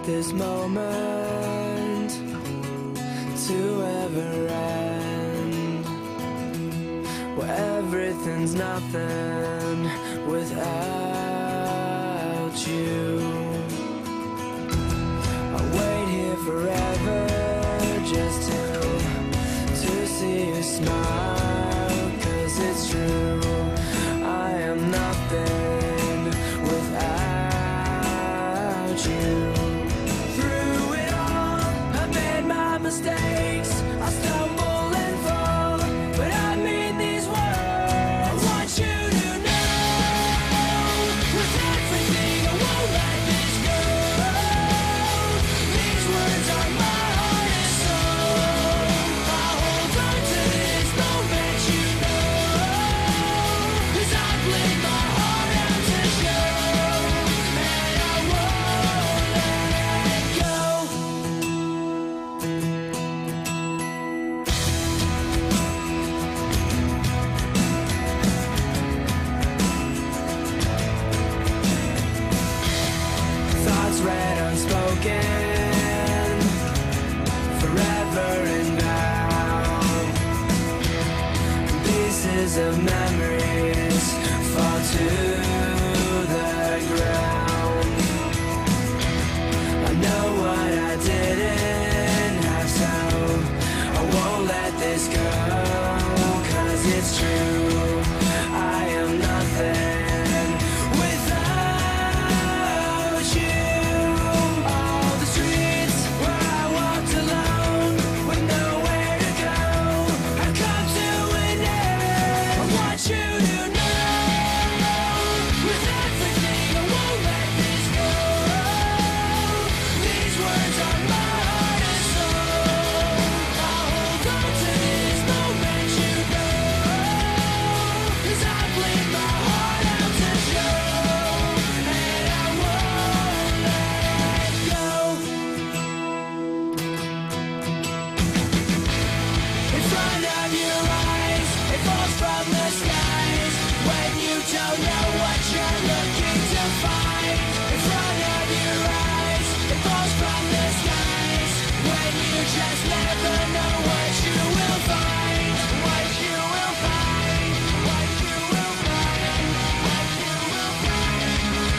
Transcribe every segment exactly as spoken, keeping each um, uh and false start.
this moment to ever end, where everything's nothing without you. I'll wait here forever just to, to see you smile, 'cause it's true, I am nothing without you. Through it all, I made my mistakes, I stumble and fall, but I mean these words. I want you to know, with everything I won't let this go. These words are my heart and soul. I'll hold on to this moment, you know, 'cause I played my heart out to show, and I won't let go. Thoughts read unspoken, forever and now. Pieces of memories fall to the ground. I know what I didn't have, so I won't let this go, 'cause it's true, I am nothing without you. All the streets where I walked alone with nowhere to go have come to an end. I want you to know, with everything I won't let this go. These words are my heart and soul. I'll hold on to this moment, you know, 'cause I played my heart out to show, and I won't let go. In front of your eyes, it falls from the skies when you don't know what you're looking to find. In front of your eyes, it falls from the skies when you just never know what you will find. What you will find. What you will find. What you will find.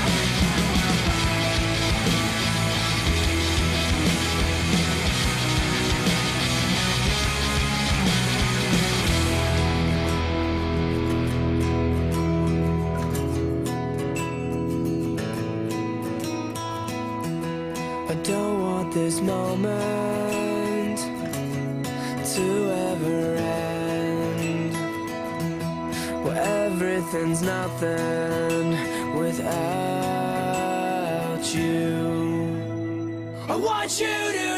I don't want this moment to ever end, where everything's nothing without you. I want you to